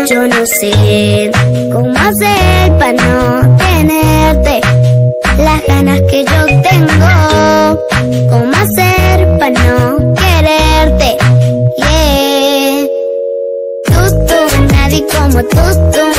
Yo no sé cómo hacer para no tenerte las ganas que yo tengo. Cómo hacer para no quererte, yeah. Tú, nadie como tú.